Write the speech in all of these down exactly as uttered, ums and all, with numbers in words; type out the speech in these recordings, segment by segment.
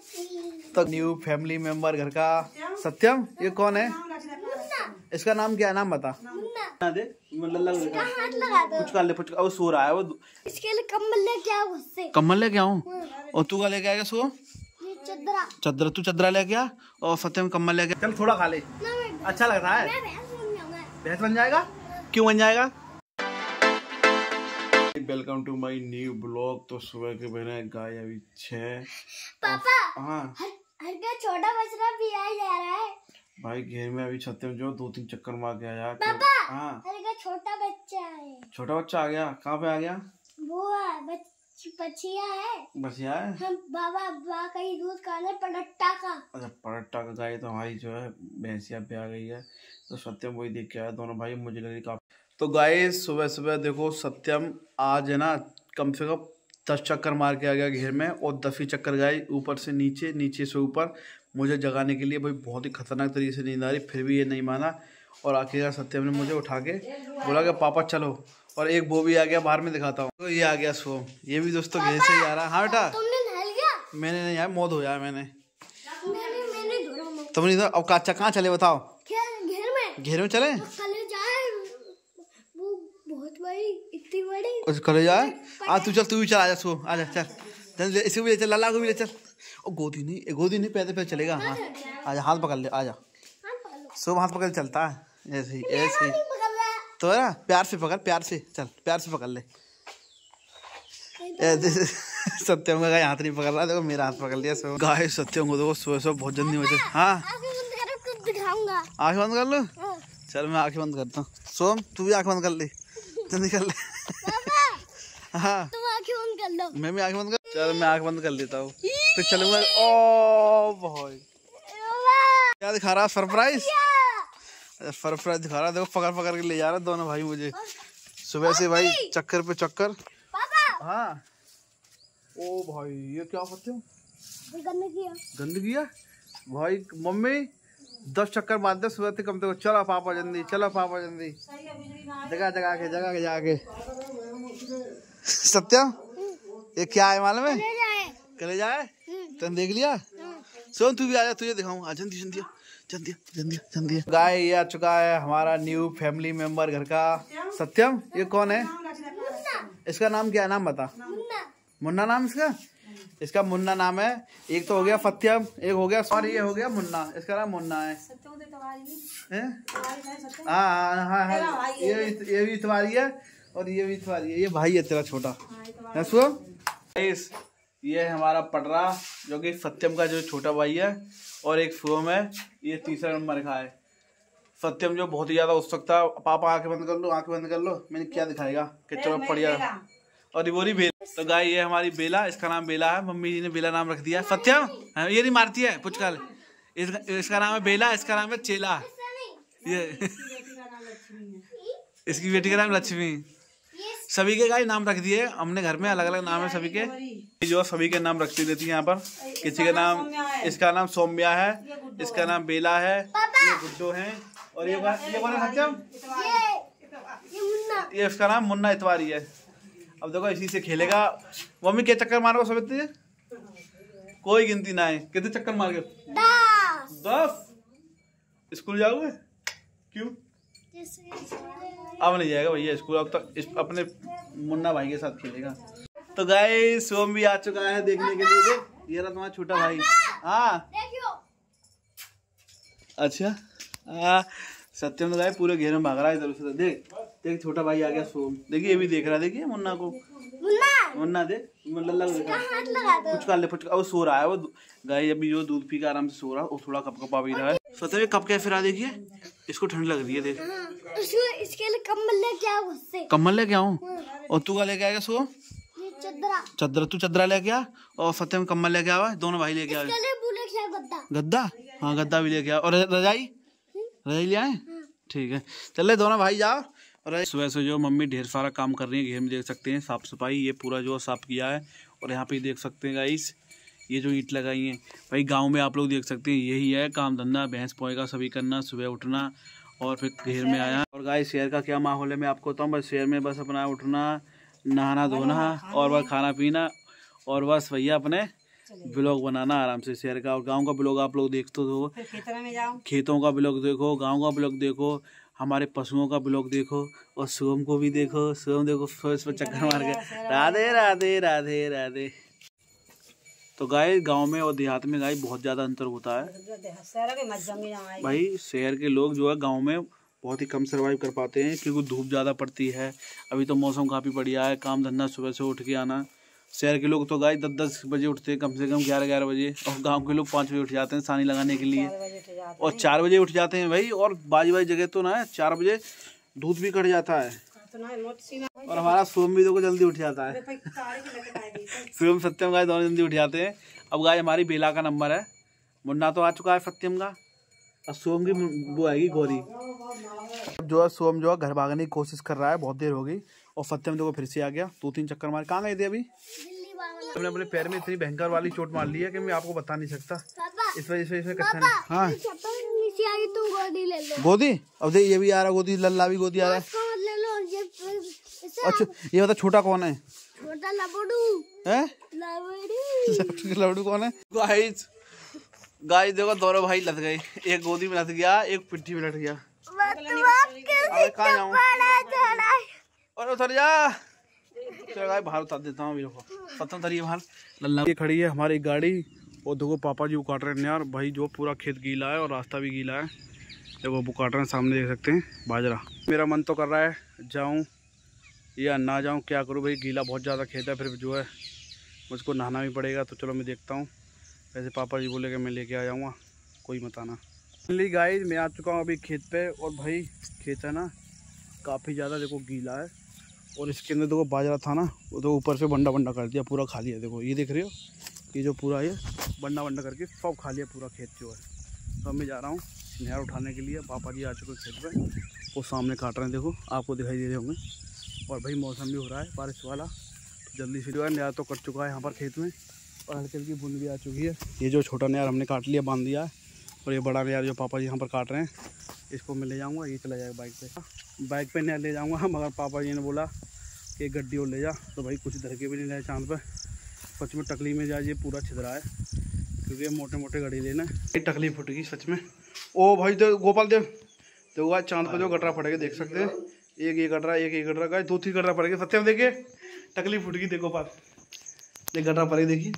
तो new family member घर का सत्यम, ये कौन है? इसका नाम क्या है? नाम बता दे। कुछ कर ले, कुछ अब सो रहा है वो। इसके लिए कम्बल लेके आओ उससे। कम्बल लेके आऊं? और तू क्या लेके आएगा? सो चदरा। चदरा तू चदरा लेके आ और सत्यम कम्बल लेके। चल थोड़ा खा ले, अच्छा लग रहा है। भैंस बन जाएगा? क्यों बन जाएगा? Welcome to my new blog. तो सुबह के बने गाय अभी छह। पापा हाँ हर का छोटा बछड़ा भी आ जा रहा है भाई। घेर में अभी सत्यम जो दो तीन चक्कर मार के आया। पापा हाँ हर का छोटा बच्चा है। छोटा बच्चा आ गया? कहाँ पे आ गया? वो बछिया है। बछिया है? हम बाबा बा का ही दूध का है, पड़ट्टा का। अच्छा पड़ट्टा का गाय तो हमारी जो है भैंसिया पे आ गई है। तो सत्यम वही देख के आया दोनों भाई। मुझे लगी काफी। तो गाय सुबह सुबह देखो सत्यम आज है ना कम से कम दस चक्कर मार के आ गया घेर में। और दस ही चक्कर गाय ऊपर से नीचे, नीचे से ऊपर, मुझे जगाने के लिए। भाई बहुत ही खतरनाक तरीके से नींद आ रही, फिर भी ये नहीं माना। और आखिरकार सत्यम ने मुझे उठा के बोला कि पापा चलो। और एक वो भी आ गया, बाहर में दिखाता हूँ। तो ये आ गया सोम, ये भी दोस्तों घेर से ही आ रहा है। हाँ बेटा तुमने नहा लिया? मैंने नहीं यार, मौत हो जाए मैंने। मैंने मैंने धोया। तुम नहीं था? अब काचा कहाँ चले बताओ? घेर में। घेर में चले? कल जाए वो बहुत बड़ी, इतनी बड़ी। कुछ करे जाए। आ तू चल, तू भी चल, आजा सो, आजा चल चल, इसे भी ले चल, लाला को भी ले चल। और गोदी नहीं, गोदी नहीं, पैदल पैदल चलेगा। हाँ आजा, हाथ पकड़ ले, आजा। सो हाथ पकड़ चलता है ऐसे ही, ऐसे ही तो ना, प्यार से पकड़, प्यार से चल, प्यार से पकड़ ले। सत्यम का गाय हाथ नहीं पकड़ रहा, देखो मेरा हाथ पकड़ लिया। सो गाय सत्यम को देखो सुबह सुबह बहुत जल्दी मुझे। हाँ दिखाऊंगा। आँखें बंद कर लो। चल मैं आँखें बंद करता हूँ। सोम तू भी आँख बंद कर ले, जल्दी कर ले। हाँ तुम आँखें बंद कर लो। मैं भी आँख बंद कर। चल मैं आँख बंद कर लेता हूँ, फिर चलूंगा। ओ भाई क्या दिखा रहा? सरप्राइज, सरप्राइज दिखा रहा। देखो पकड़ पकड़ के ले जा रहा दोनों भाई मुझे सुबह से भाई, चक्कर पे चक्कर। पापा हाँ ओ भाई ये क्या करते हो? गंदगी है। गंदगी है भाई। मम्मी दस चक्कर मार दे सुबह से कम से कम। चलो पापा जल्दी, चलो पापा जल्दी, जगह जगह के, जगह के जाके। सत्यम ये क्या है मालूम है? चले जाए। तुम देख लिया? सोन तू भी आजा, तुझे दिखाऊं। आ जल्दी जल्दी जल्दी जल्दी जल्दी। गाय ये आ चुका है हमारा न्यू फैमिली मेंबर घर का सत्यम। ये कौन है? इसका नाम क्या है? नाम बता। मुन्ना नाम इसका? इसका मुन्ना नाम है। एक तो हो गया सत्यम, एक हो गया और ये हो गया मुन्ना। इसका नाम मुन्ना है। हाँ हाँ हाँ, ये ये भी तुम्हारी है और ये भी तुम्हारी है। ये भाई है तेरा छोटा। ये है हमारा पटरा जो कि सत्यम का जो छोटा भाई है। और एक सोम है, ये तीसरा नंबर का है। सत्यम जो बहुत ही ज्यादा उत्सुक था। पापा आंखें बंद कर लो, आंखें बंद कर लो। मैंने क्या दिखाएगा कि चलो पढ़िया। और वो रही बेला। तो गाय ये हमारी बेला, इसका नाम बेला है। मम्मी जी ने बेला नाम रख दिया। सत्यम ये नहीं मारती है पुचकाल। इसका, इसका नाम है बेला, इसका नाम है चेला। ये इसकी बेटी का नाम लक्ष्मी। सभी के गाय नाम रख दिए हमने घर में, अलग अलग नाम है सभी के। जो सभी के नाम रखती रहती है यहाँ पर। किसी का नाम, इसका नाम सौम्या है, इसका नाम बेला है, ये गुड्डो है। और ये ये कौन है सत्यम? ये इसका नाम मुन्ना इतवारी है। अब देखो इसी से खेलेगा। मम्मी क्या चक्कर मारो समझती है? कोई गिनती ना है। कितने चक्कर मार गए? दस। स्कूल जाओगे? क्यों? अब नहीं जाएगा भैया स्कूल। अब तक इस अपने मुन्ना भाई के साथ खेलेगा। तो गाइस सोम भी आ चुका है देखने के लिए। देख ये रहा तुम्हारा छोटा भाई। हाँ अच्छा हाँ सत्यम तो गाय पूरे घेर में भाग रहा है इधर उधर। देख देख छोटा भाई आ गया सोम। देखिए ये भी देख रहा है। देखिए मुन्ना को, मुन्ना मुन्ना देख लल्ला कुछ कर ले, अब सो रहा है वो। गाय अभी जो दूध पी के आराम से सो रहा है। वो थोड़ा कप कपा भी रहा है। सत्यम कप कैसे फिरा? देखिए इसको ठंड लग रही है। देख इसके लिए कम्बल लेके आओ उससे। कम्बल लेके आऊं? और तू क्या लेके आएगा? सो चदरा। चदरा तू चदरा लेके आ और सत्यम कम्बल लेके आवा। दोनों भाई लेके आए। गद्दा। गद्दा? हाँ गद्दा भी लेके आ। और रजाई, रजाई ले आए? ठीक है चल दोनों भाई जाओ। और सुबह से जो मम्मी ढेर सारा काम कर रही है घेर में, देख सकते हैं साफ सफाई। ये पूरा जो साफ किया है। और यहाँ पे देख सकते हैं गाइस ये जो ईंट लगाई है भाई। गांव में आप लोग देख सकते हैं यही है काम धंधा, भैंस पोए का सभी करना, सुबह उठना और फिर घेर में आया। और गाइस शहर का क्या माहौल है मैं आपको बताऊँ। बस शहर में बस अपना उठना, नहाना धोना और बस खाना पीना और बस भैया अपने ब्लॉग बनाना आराम से शहर का और गांव का ब्लॉग आप लोग देखते हो, खेतों में जाओ, खेतों का ब्लॉग देखो, गांव का ब्लॉग देखो, हमारे पशुओं का ब्लॉग देखो और सोम को भी देखो। सोम देखो इस पर चक्कर मार के राधे राधे राधे राधे। तो गाय गांव में और देहात में गाय बहुत ज़्यादा अंतर होता है भाई। शहर के लोग जो है गांव में बहुत ही कम सर्वाइव कर पाते हैं क्योंकि धूप ज़्यादा पड़ती है। अभी तो मौसम काफ़ी बढ़िया है, काम धंधा सुबह से उठ के आना। शहर के लोग तो गाय दस दस बजे उठते हैं, कम से कम ग्यारह ग्यारह बजे, और गांव के लोग पाँच बजे उठ जाते हैं सानी लगाने के लिए, और चार बजे उठ जाते हैं भाई। और बाजी बाजी जगह तो ना चार बजे दूध भी कट जाता है। और हमारा सोम भी देखो जल्दी उठ जाता है। सोम सत्यम गाय दोनों जल्दी उठ जाते हैं। अब गाय हमारी बेला का नंबर है, मुन्ना तो आ चुका है सत्यम का, और सोम की वो आएगी गौरी। अब जो है सोम जो है घर भागने की कोशिश कर रहा है, बहुत देर हो गई, और सत्यम देखो फिर से आ गया, दो तीन चक्कर मार। कहाँ गए थे अभी? हमने अपने पैर में इतनी भयंकर वाली चोट मार ली है कि मैं आपको बता नहीं सकता। इस वजह से इसमें कच्चा नहीं। हाँ तुम गोदी ले लो। गोदी? अब देख ये भी आ रहा गोदी, लल्ला भी गोदी आ रहा है। अच्छा ये बता छोटा कौन है? छोटा लबड़ू है। लबड़ू लबड़ू कौन है? गाइस गाइस देखो दोनों भाई लग गए, एक गोदी में लग गया, एक पिट्ठी में लग गया। कहाँ जाऊँ? और उतर जा। चलो गाय बाहर उतार देता हूँ, पता उतरिए बाहर। लल्ला ये खड़ी है हमारी गाड़ी, और देखो पापा जी वो काट रहे हैं यार भाई, जो पूरा खेत गीला है और रास्ता भी गीला है। देखो वो काट रहे हैं, सामने देख सकते हैं बाजरा। मेरा मन तो कर रहा है जाऊँ या ना जाऊँ, क्या करूँ भाई, गीला बहुत ज़्यादा खेत है, फिर जो है मुझको नहाना भी पड़ेगा। तो चलो मैं देखता हूँ, वैसे पापा जी बोले कि मैं लेके आ जाऊँगा, कोई मत आना। फाइनली गाइस मैं आ चुका हूँ अभी खेत पे, और भाई खेत है ना काफ़ी ज़्यादा देखो गीला है, और इसके अंदर देखो बाजरा था ना, वो तो ऊपर से बंडा बंडा कर दिया, पूरा खा लिया। देखो ये देख रहे हो, ये जो पूरा ये बंडा बंडा करके सब खा लिया पूरा खेत जो है। तो अब मैं जा रहा हूँ नहर उठाने के लिए। पापा जी आ चुके खेत पे, वो सामने काट रहे हैं, देखो आपको दिखाई दे रहे होंगे। और भाई मौसम भी हो रहा है बारिश वाला, तो जल्दी से जो है नहर तो कट चुका है यहाँ पर खेत में, और हल्की हल्की बूंद भी आ चुकी है। ये जो छोटा नहर हमने काट लिया, बांध दिया है, और ये बड़ा नहर जो पापा जी यहाँ पर काट रहे हैं, इसको मैं ले जाऊँगा, ये चला जाएगा बाइक पे। बाइक पे नहर ले जाऊँगा, मगर पापा जी ने बोला कि गड्डी और ले जा, तो भाई कुछ धरके भी नहीं लाए चांद पर। सच में टकली में जाए ये पूरा छिदरा है, क्योंकि मोटे मोटे गाड़ी लेना है, टकली फुटेगी सच में। ओ भाई दे गोपाल देव देखो आज चांद पर जो गटरा फटेगा देख सकते हैं, एक ये गटरा एक ये गटरा का दो तीन गटरा पड़ेगा। सत्यम देखिए टकली फुटेगी, देखो गोपाल देख गटरा पड़ेगी, देखिए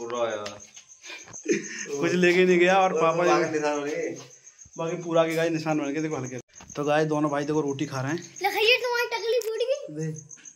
कुछ लेके नहीं गया, और पापा बाकी पूरा के गाय निशान बन गए देखो हल्के। तो गाय दोनों भाई देखो रोटी खा रहे हैं, तुम्हारी टकली फूट गई,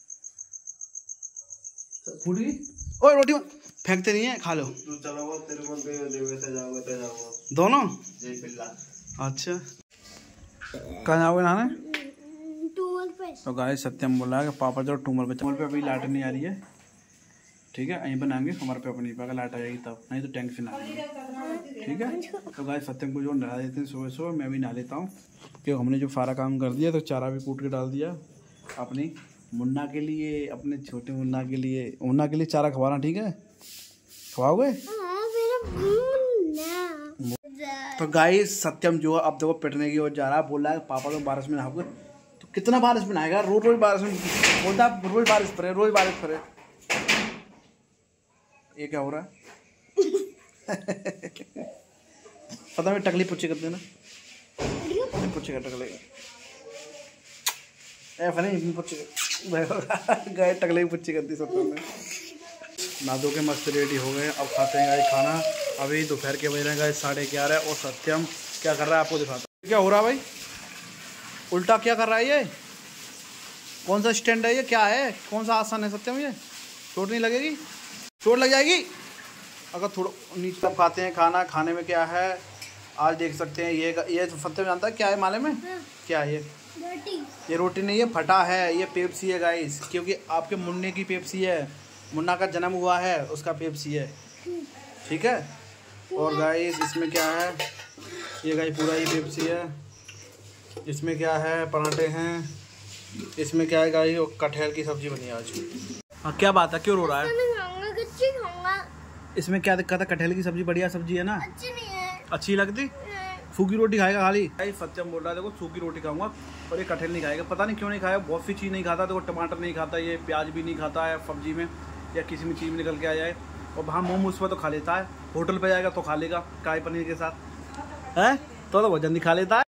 फूट गई। ओए रोटी फेंकते नहीं है, खा लो दोनों। अच्छा कहाँ जाओगे नहाने? टूमल पे। तो गाय सत्यम बोला है कि पापा जो टूमल पे, टूमल पे अभी लाइट नहीं आ रही है, ठीक है यहीं पर नहाएंगे, हमारे पे नहीं पाएगा, लाइट आ जाएगी तब, नहीं तो टैंक से नहाएंगे, ठीक है। तो गाय सत्यम को जो नहा देते हैं सुबह सुबह, मैं भी नहा लेता हूँ, क्योंकि हमने जो सारा काम कर दिया, तो चारा भी कूट के डाल दिया अपनी मुन्ना के लिए, अपने छोटे मुन्ना के लिए, मुन्ना के लिए चारा खवाना, ठीक है खवाओगे? तो गाइस सत्यम जो है अब देखो पिटने की ओर जा रहा है, बोल रहा है पापा तो बारिश में नहाओगे, तो कितना बारिश में नहाएगा, रोज रोज बारिश में बोलता, रोज बारिश पड़े रोज बारिश पड़े। ये क्या हो रहा है? पता मैं टकली पुच्ची कर देना, पुच्ची कर टकले ए फनी पुच्ची गए टकले की पुच्ची कर दी सब ने। नादो के मस्त रेडी हो गए, अब खाते हैं गाय खाना। अभी दोपहर के बज रहे हैं गाय साढ़े ग्यारह, और सत्यम क्या कर रहा है आपको दिखाता हूँ। क्या हो रहा है भाई, उल्टा क्या कर रहा है ये, कौन सा स्टैंड है ये, क्या है, कौन सा आसन है सत्यम, ये चोट नहीं लगेगी? चोट लग जाएगी अगर थोड़ा नीचे। तब खाते हैं खाना, खाने में क्या है आज देख सकते हैं, ये ये सत्यम जानता है क्या है माले में? हाँ। क्या है ये? रोटी। ये रोटी नहीं है, फटा है, ये पेप्सी है गाइस, क्योंकि आपके मुन्ने की पेप्सी है, मुन्ना का जन्म हुआ है उसका पेप्सी है, ठीक है। और गाइस इसमें क्या है, ये गाइस पूरा ही पेप्सी है, इसमें क्या है पराठे हैं, इसमें क्या है गाइस कटहल की सब्जी बनी आज। हाँ क्या बात है, क्यों रो रहा है? इसमें क्या दिक्कत है, कटहल की सब्जी बढ़िया सब्जी है ना। अच्छी नहीं है। अच्छी लगती? सूखी रोटी खाएगा खाली। भाई सत्यम बोल रहा है देखो सूखी रोटी खाऊंगा, और ये कटहल नहीं खाएगा, पता नहीं क्यों नहीं खाएगा, बहुत सी चीज़ नहीं खाता, देखो टमाटर नहीं खाता, ये प्याज भी नहीं खाता है सब्जी में, या किसी भी चीज़ में निकल के आ जाए, और वहाँ मोमोज पर तो खा लेता है, होटल पे जाएगा तो खा लेगा कढ़ाई पनीर के साथ है, तो तो बहुत जल्दी खा लेता है।